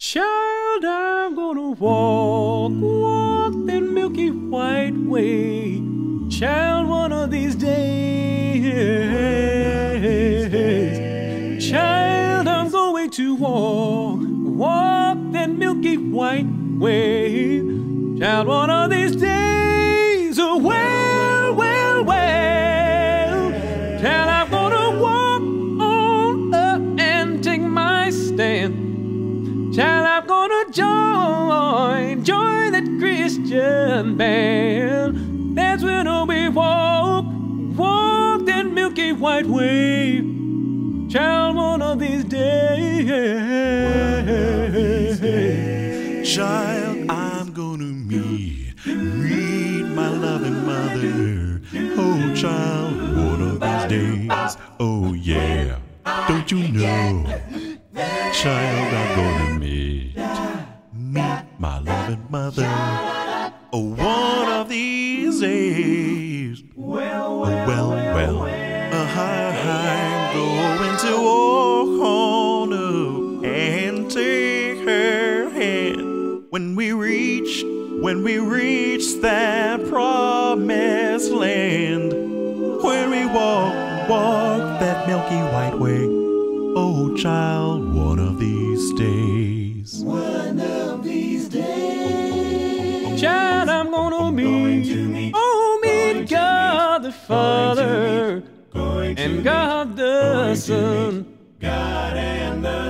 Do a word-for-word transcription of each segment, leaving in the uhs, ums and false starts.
Child, I'm gonna walk, walk that milky white way. Child, one of these days. Child, I'm going to walk, walk that milky white way. Child, one of these days. Oh, well, well, well. Child, I'm gonna walk on up and take my stand. Child, I'm gonna join, join that Christian band. That's when we walk, walk that milky white way. Child, one of these days. Child, I'm gonna meet, meet my loving mother. Oh, child, one of these days. Oh, yeah, don't you know? Child, I'm gonna meet, meet my loving mother. Oh, one of these days. Well, well, well, well. Uh, I'm going to walk on up and take her hand. When we reach, when we reach that promised land. When we walk, walk that milky white way. Oh, child, one of these days. One of these days. Child, I'm gonna meet, oh, meet God the Father and God the Son. God and the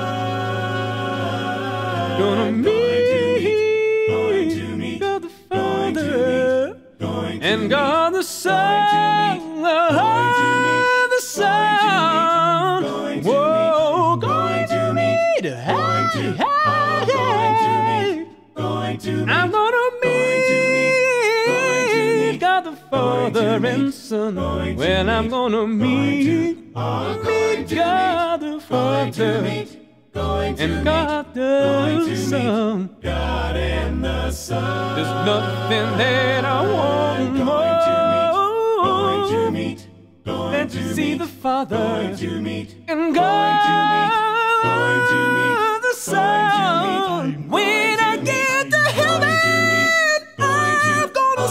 Son. Gonna meet, going to meet God the Father and God the Son. The Son. Whoa, going to meet. Going to meet. Going to meet. I'm gonna meet God the Father and Son. Well, I'm gonna meet, meet God the Father and God the Son. God and the Son. There's nothing that I want more than to see the Father and God the Son. When I get to heaven, I'm gonna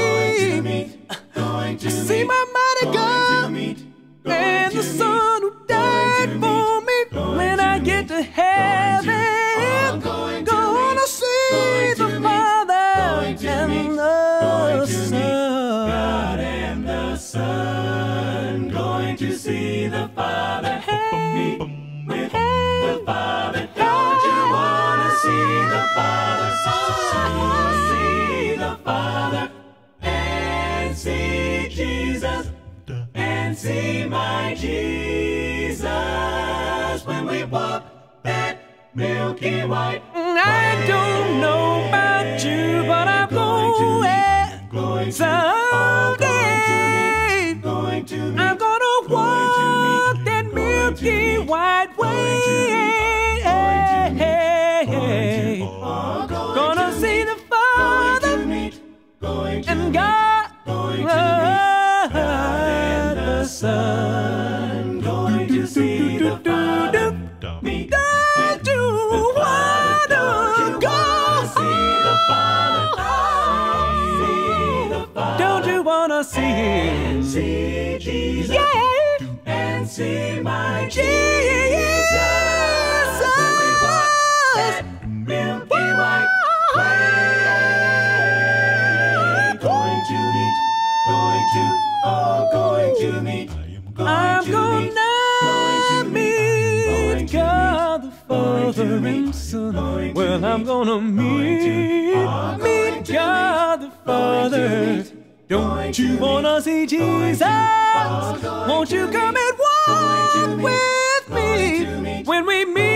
see, see my mighty God and the Son who died for me. When I get to heaven, gonna see the Father and the Son. God and the Son. Going to see the Father. Meet with the Father. Don't you wanna see the Father? See the Father and see Jesus and see my Jesus when we walk that milky white. I don't know about you, but I'm going, going someday. Going to meet, I'm gonna walk that milky white way. Gonna see the Father and God and the Son. Going to see the Father. Meet. Don't you wanna go? See the Father. See the Father. Don't you wanna see Him? See Jesus. Yeah. And see my Jesus. When we walk that milky white way. Going to meet. Going to. Oh, going to meet. I'm gonna meet God the Father and Son. Well, I'm gonna meet, meet God the Father. Don't you wanna see Jesus? Won't you come and walk with me when we meet?